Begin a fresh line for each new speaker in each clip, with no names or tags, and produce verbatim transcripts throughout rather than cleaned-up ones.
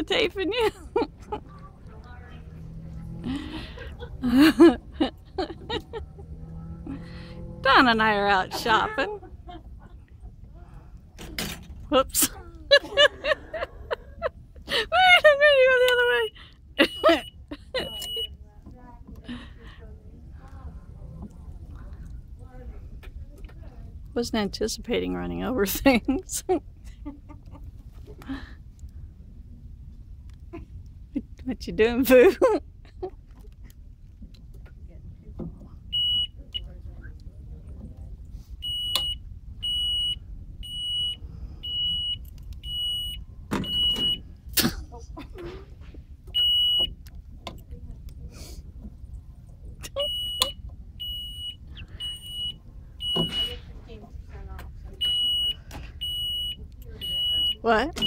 videotaping you. Don and I are out shopping. Whoops. Wait, I'm going to go the other way. Wasn't anticipating running over things. What you doing, Boo? What?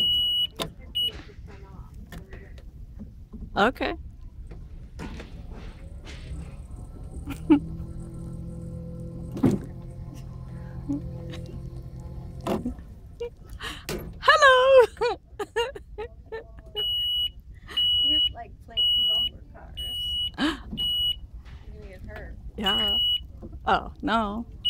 Okay. Hello.
You're like playing bumper cars. You're gonna get hurt.
Yeah. Oh, no.